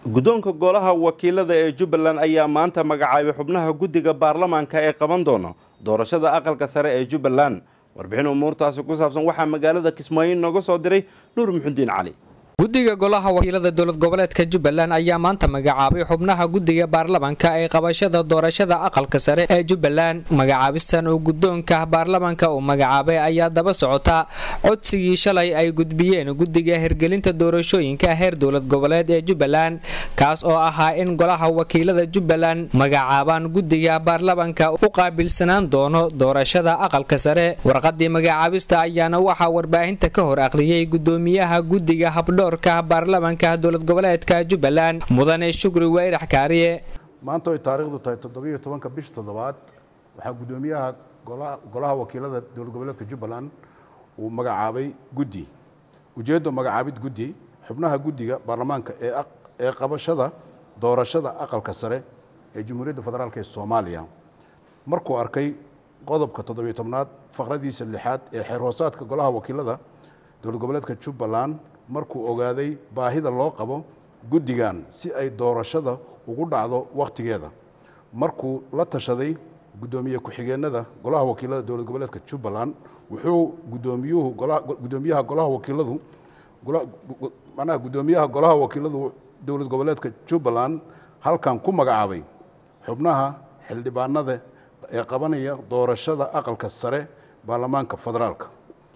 guddoonka golaha wakiilada ee Jubbaland ayaa maanta magacaabay xubnaha guddiga baarlamaanka ee qaban doona doorashada aqalka sare ee Jubbaland. Warbixin umuurtaasi ku saabsan waxaa magaalada Kismaayo nooga soo diray Nuur Muxudiin Cali. guddiga golaha wakiilada dowlad goboleedka Jubbaland ayaa maanta magacaabay xubnaha guddiga baarlamaanka ee qabashada doorashada aqalka sare ee Jubbaland. magacaabistan oo guddoonka baarlamaanka uu magacaabay ayaa daba socota codsigii shalay ay gudbiyeen guddiga hirgelinta doorashooyinka heer dowlad goboleed ee Jubbaland kaas oo ahaa in golaha wakiilada Jubbaland magacaabaan guddiga baarlamaanka u qaabilsanaan doono doorashada aqalka sare. warqadii magacaabista ayaana waxa warbaahinta ka hor aqriyay gudoomiyaha guddiga habdho baarlamaanka dowlad goboleedka Jubbaland mudane Shukri Weyrax Kaariye. maanta ay taariikhdu tahay 17 bisha toddobaad waxa gudoomiyaha golaha wakiilada dowlad goboleedka Jubbaland uu magacaabay guddi ujeedo magacaabid guddi xubnaha guddiga baarlamaanka ee qabashada doorashada aqalka sare ee Jamhuuriyadda Federaalka ee Soomaaliya markuu arkay qodobka 17aad faqradiisa 6aad ee xeer hoosaadka golaha wakiilada dowlad goboleedka Jubbaland markuu ogaaday baahida loo qabo guddigan si ay doorashada ugu dhacdo waqtigeeda markuu la tashaday gudoomiye ku-xigeenada golaha wakiilada dowlad goboleedka Jubbaland wuxuu gudoomiyaha golaha wakiiladu dowlad goboleedka Jubbaland halkan ku magacaabay xubnaha xildhibaanada ee qabanaya doorashada aqalka sare baarlamaanka federaalka.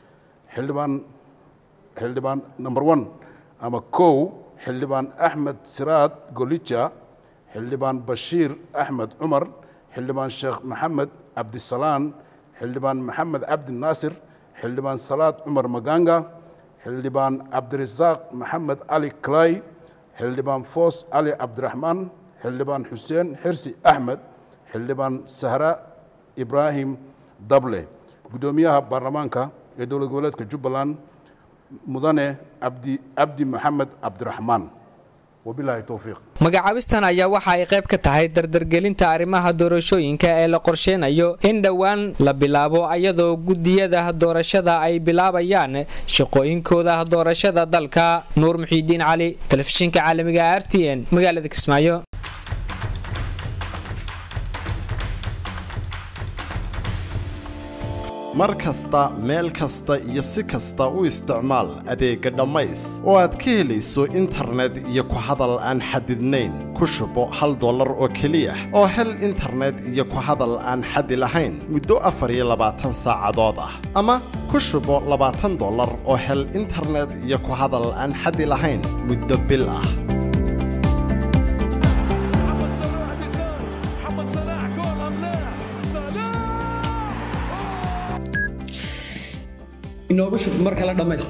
xildhibaan number 1 ama kow xildhibaan Axmed Siraad Golija, xildhibaan Bashiir Axmed Cumar, xildhibaan Sheekh Maxamed Cabdisalaan, xildhibaan Maxamed Cabdi Naasir, xildhibaan Salaad Cumar Maganga, xildhibaan Cabdirasaaq Maxamed Cali Clay, xildhibaan Foos Cali Cabdiraxmaan, xildhibaan Xuseen Xirsi Axmed, xildhibaan Sahra Ibrahim Dable. gudoomiyaha baarlamaanka ee dowlad goboleedka Jubbaland mudane Abdi Maxamed Cabdiraxmaan. wabillahi tawfiiq. magacaabistan ayaa waxa ay qayb ka tahay dardargelinta arrimaha doorashooyinka ee la qorsheynayo in dhawaan la bilaabo iyadoo guddiyada doorashada ay bilaabayaan shaqooyinkooda doorashada dalka. Nuur Muxudiin Cali, telefishinka caalamiga RTN, magaalada Kismaayo. markasta meel kasta iyo si kasta u isticmaal adeega dhamays oo aad ka helayso internet iyo ku hadal aan xadidnayn. ku shubo $1 oo kaliya oo hel internet iyo ku hadal aan xad lahayn muddo 24 saacadood ah ama ku shubo $20 oo hel internet iyo ku hadal aan xad lahayn muddo bil ah. inoogu shub marka la dhamays.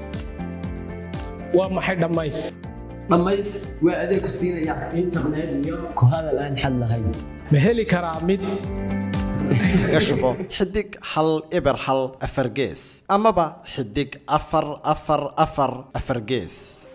waa maxay dhamays? dhamays waa adeeg ku siinaya internet iyo ku hadal aan xad lahayn. ma heli karaa mid kaga shubo xidig 1 4 gees amaba xidig 4 4 4 gees.